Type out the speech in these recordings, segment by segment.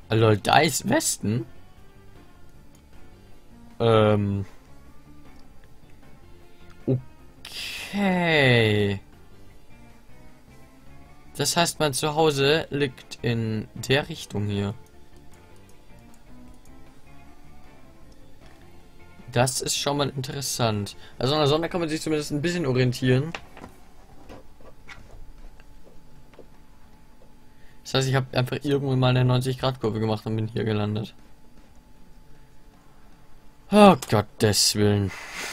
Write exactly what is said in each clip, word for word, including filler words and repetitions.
Lol, da ist Westen. Ähm. Okay. Das heißt, mein Zuhause liegt in der Richtung hier. Das ist schon mal interessant. Also an der Sonne kann man sich zumindest ein bisschen orientieren. Das heißt, ich habe einfach irgendwann mal eine neunzig Grad Kurve gemacht und bin hier gelandet. Oh Gottes Willen.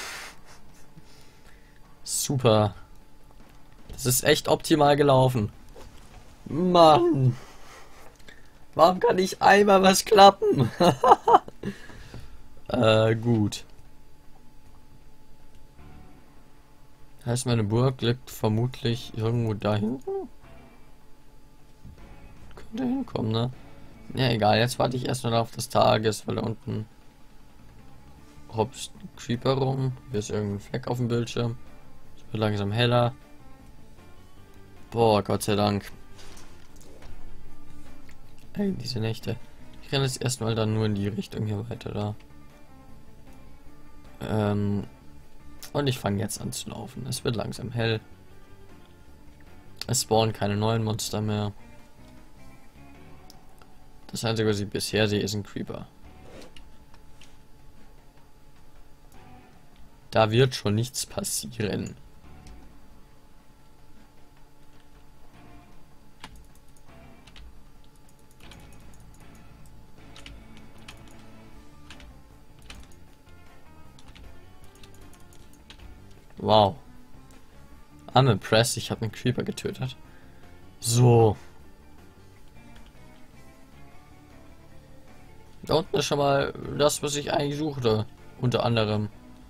Super. Das ist echt optimal gelaufen. Mann. Warum kann nicht einmal was klappen? äh, gut. Heißt, meine Burg liegt vermutlich irgendwo da hinten? Könnte hinkommen, ne? Ja, egal. Jetzt warte ich erstmal auf das Tages, weil da unten hopst ein Creeper rum. Hier ist irgendein Fleck auf dem Bildschirm. Es wird langsam heller. Boah, Gott sei Dank. Ey, diese Nächte. Ich renne jetzt erstmal dann nur in die Richtung hier weiter da. Ähm, und ich fange jetzt an zu laufen. Es wird langsam hell. Es spawnen keine neuen Monster mehr. Das Einzige, was ich bisher sehe, ist ein Creeper. Da wird schon nichts passieren. Wow. I'm impressed, ich habe einen Creeper getötet. So. Da unten ist schon mal das, was ich eigentlich suchte. Unter anderem.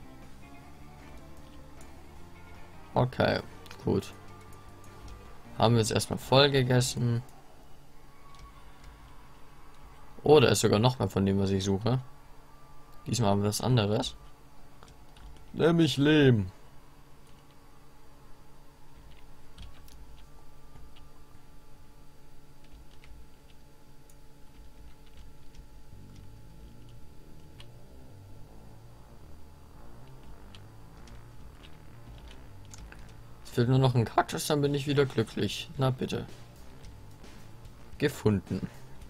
Okay, gut. Haben wir jetzt erstmal voll gegessen. Oh, da ist sogar noch mehr von dem, was ich suche. Diesmal haben wir was anderes. Nämlich Lehm. Es fehlt nur noch ein Kaktus, dann bin ich wieder glücklich. Na bitte. Gefunden.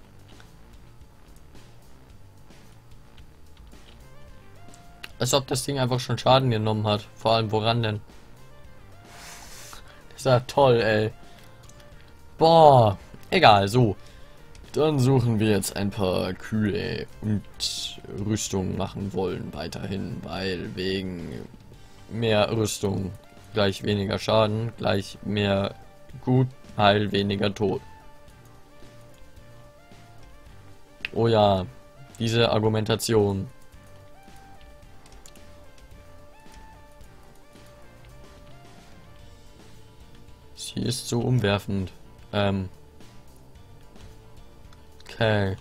Als ob das Ding einfach schon Schaden genommen hat. Vor allem woran denn? Das ist ja toll, ey. Boah. Egal, so. Dann suchen wir jetzt ein paar Kühe und Rüstung machen wollen weiterhin, weil wegen mehr Rüstung gleich weniger Schaden, gleich mehr Gut, Heil, weniger Tod. Oh ja, diese Argumentation. Sie ist so umwerfend. Ähm. Okay.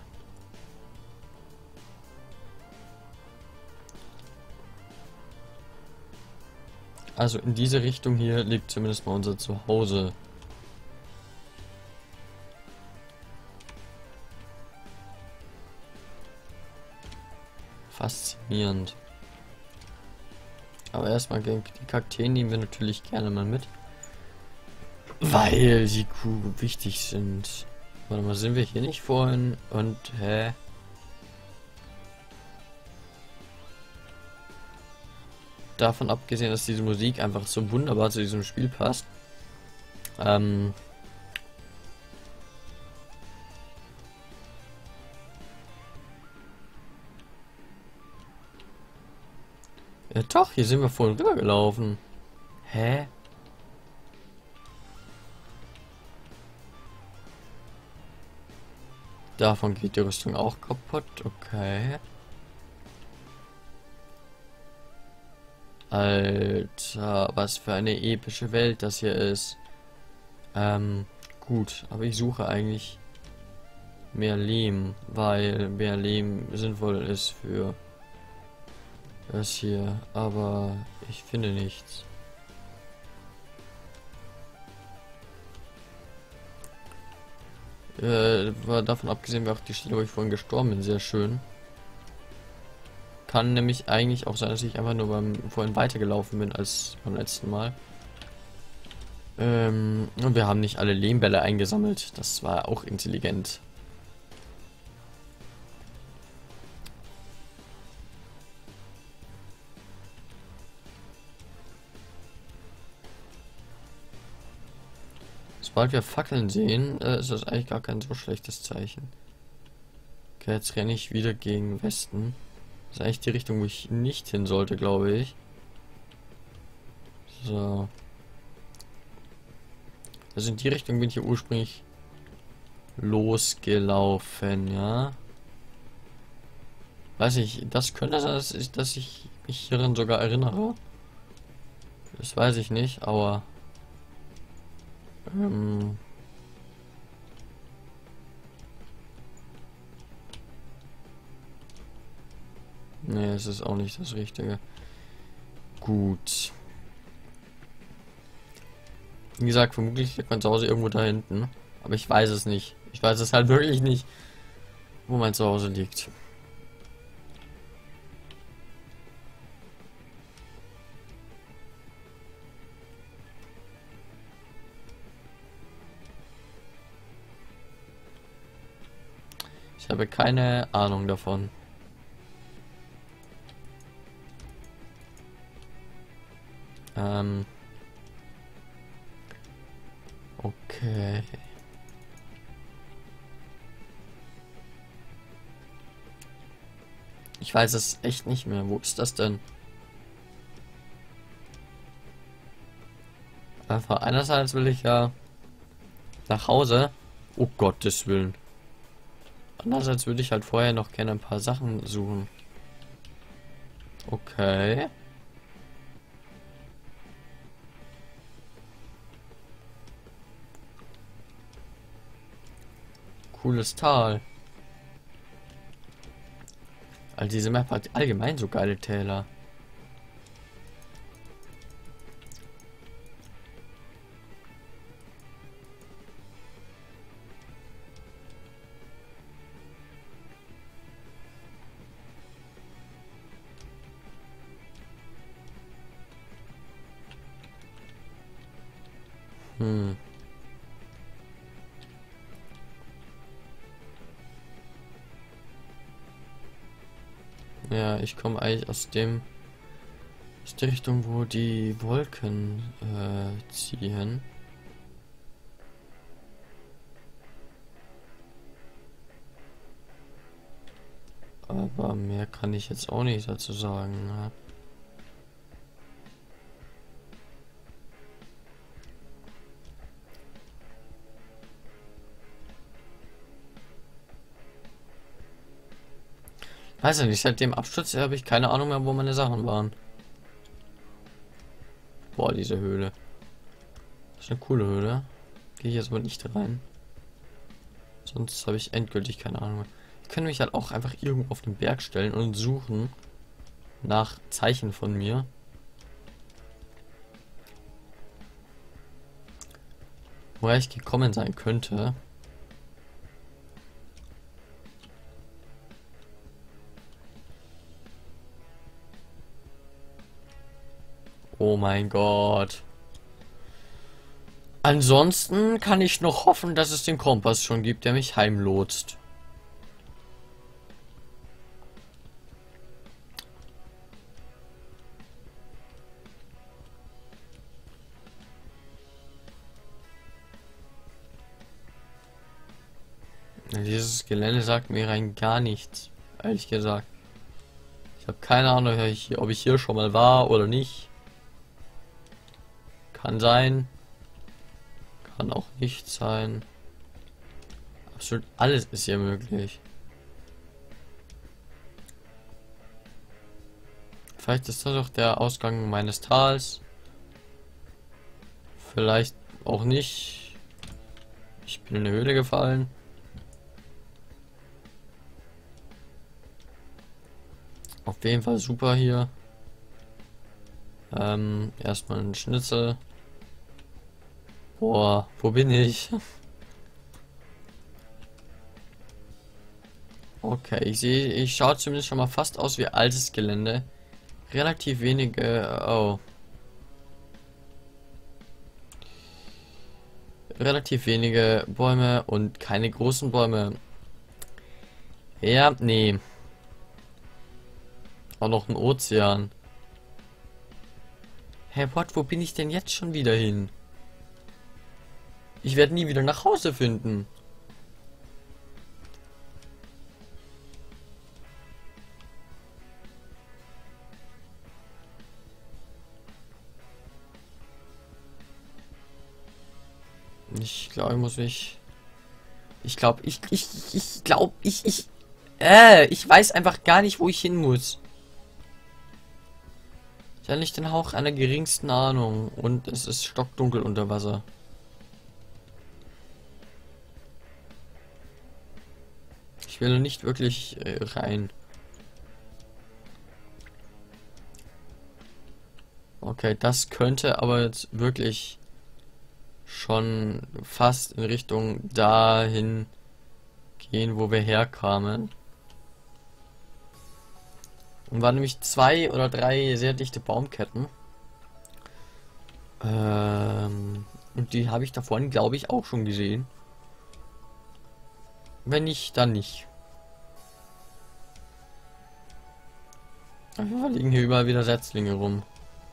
Also in diese Richtung hier liegt zumindest mal unser Zuhause. Faszinierend. Aber erstmal die Kakteen nehmen wir natürlich gerne mal mit. Weil sie cool wichtig sind. Warte mal, sind wir hier nicht vorhin? Und, hä? Davon abgesehen, dass diese Musik einfach so wunderbar zu diesem Spiel passt. Ähm... Ja doch, hier sind wir vorhin rüber gelaufen. Hä? Davon geht die Rüstung auch kaputt. Okay. Alter, was für eine epische Welt das hier ist. Ähm, gut, aber ich suche eigentlich mehr Lehm, weil mehr Lehm sinnvoll ist für das hier, aber ich finde nichts. Äh, war davon abgesehen, war auch die Stelle, wo ich vorhin gestorben bin, sehr schön. Kann nämlich eigentlich auch sein, dass ich einfach nur beim vorhin weitergelaufen bin als beim letzten Mal. Ähm, und wir haben nicht alle Lehmbälle eingesammelt. Das war auch intelligent. Sobald wir Fackeln sehen, äh, ist das eigentlich gar kein so schlechtes Zeichen. Okay, jetzt renne ich wieder gegen Westen. Das ist eigentlich die Richtung, wo ich nicht hin sollte, glaube ich. So. Also in die Richtung bin ich hier ursprünglich losgelaufen, ja. Weiß ich, das könnte sein, dass ich, dass ich mich hieran sogar erinnere. Das weiß ich nicht, aber... Ähm, nee, es ist auch nicht das Richtige. Gut. Wie gesagt, vermutlich liegt mein Zuhause irgendwo da hinten. Aber ich weiß es nicht. Ich weiß es halt wirklich nicht, wo mein Zuhause liegt. Ich habe keine Ahnung davon. Ähm. Okay. Ich weiß es echt nicht mehr. Wo ist das denn? Einfach einerseits will ich ja nach Hause. Oh Gottes Willen. Andererseits würde ich halt vorher noch gerne ein paar Sachen suchen. Okay. Cooles Tal. Also diese Map hat allgemein so geile Täler. Hm. Ja, ich komme eigentlich aus dem aus der Richtung, wo die Wolken äh, ziehen. Aber mehr kann ich jetzt auch nicht dazu sagen. Ne? Weiß ja nicht, seit dem Absturz habe ich keine Ahnung mehr, wo meine Sachen waren. Boah, diese Höhle. Das ist eine coole Höhle. Gehe ich jetzt aber nicht rein. Sonst habe ich endgültig keine Ahnung mehr. Ich könnte mich halt auch einfach irgendwo auf den Berg stellen und suchen nach Zeichen von mir. Woher ich gekommen sein könnte. Oh mein Gott. Ansonsten kann ich noch hoffen, dass es den Kompass schon gibt, der mich heimlotst. Dieses Gelände sagt mir rein gar nichts, ehrlich gesagt. Ich habe keine Ahnung, ob ich hier schon mal war oder nicht. Kann sein. Kann auch nicht sein. Absolut alles ist hier möglich. Vielleicht ist das auch der Ausgang meines Tals. Vielleicht auch nicht. Ich bin in eine Höhle gefallen. Auf jeden Fall super hier. Ähm, erstmal ein Schnitzel. Boah, wo bin ich? Okay, ich sehe, ich schaue zumindest schon mal fast aus wie altes Gelände. Relativ wenige, oh. Relativ wenige Bäume und keine großen Bäume. Ja, nee. Auch noch ein Ozean. Hey, what, wo bin ich denn jetzt schon wieder hin? Ich werde nie wieder nach Hause finden. Ich glaube, ich muss mich... Ich glaube, ich, ich, ich glaube, ich, ich... Äh, ich weiß einfach gar nicht, wo ich hin muss. Ich habe nicht den Hauch einer geringsten Ahnung. Und es ist stockdunkel unter Wasser. Ich will nicht wirklich äh, rein. Okay, das könnte aber jetzt wirklich schon fast in Richtung dahin gehen, wo wir herkamen. Und waren nämlich zwei oder drei sehr dichte Baumketten. Ähm, und die habe ich da vorhin, glaube ich, auch schon gesehen. Wenn nicht, dann nicht. Wir liegen hier überall wieder Setzlinge rum.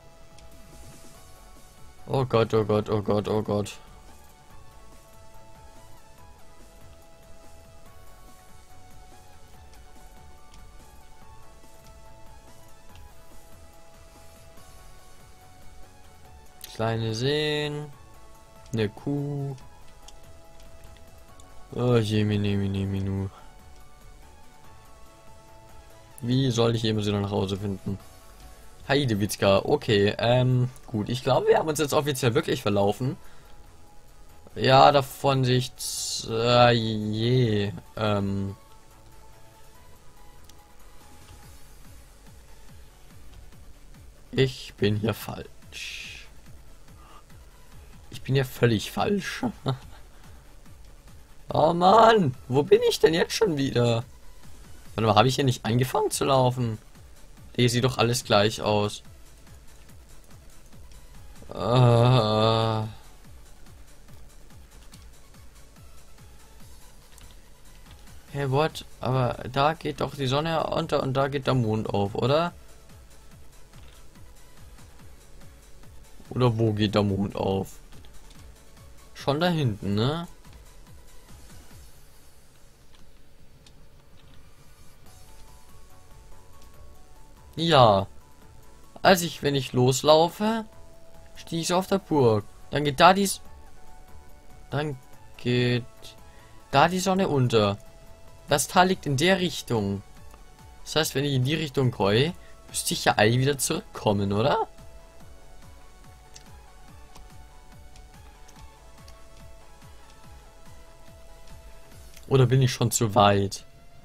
Oh Gott, oh Gott, oh Gott, oh Gott. Kleine Seen. Eine Kuh. Oh je, mini, mini, minu. Wie soll ich jemals wieder nach Hause finden? Heidewitzka, okay, ähm, gut. Ich glaube, wir haben uns jetzt offiziell wirklich verlaufen. Ja, davon sich, äh, je, ähm. Ich bin hier falsch. Ich bin ja völlig falsch. Oh Mann, wo bin ich denn jetzt schon wieder? Warte mal, habe ich hier nicht angefangen zu laufen? Hier sieht doch alles gleich aus. Uh. Hey, what? Aber da geht doch die Sonne unter und da geht der Mond auf, oder? Oder wo geht der Mond auf? Schon da hinten, ne? Ja. Als ich, wenn ich loslaufe, stehe ich auf der Burg. Dann geht da dies. Dann geht da die Sonne unter. Das Tal liegt in der Richtung. Das heißt, wenn ich in die Richtung gehe, müsste ich ja eigentlich wieder zurückkommen, oder? Oder bin ich schon zu weit?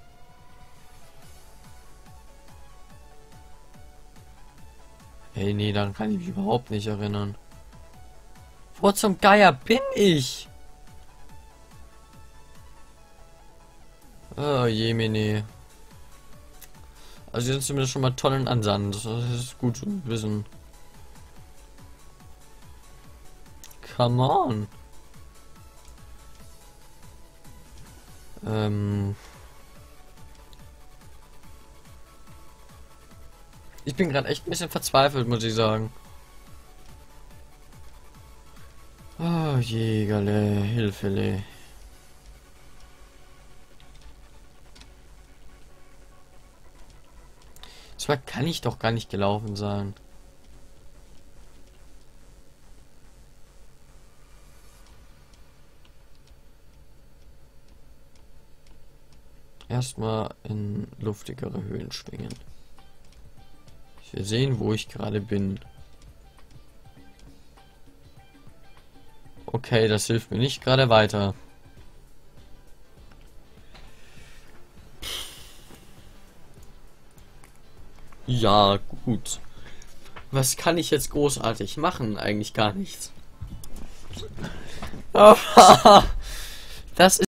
Hey, nee, dann kann ich mich überhaupt nicht erinnern. Wo zum Geier bin ich? Oh, Jemine. Also jetzt sind zumindest schon mal Tonnen an Sand. Das ist gut zu wissen. Come on. Ähm... Ich bin gerade echt ein bisschen verzweifelt, muss ich sagen. Oh, Jägerle, Hilfele. So weit kann ich doch gar nicht gelaufen sein. Erstmal in luftigere Höhen schwingen. Ich will sehen, wo ich gerade bin. Okay, das hilft mir nicht gerade weiter. Ja, gut. Was kann ich jetzt großartig machen? Eigentlich gar nichts. Das ist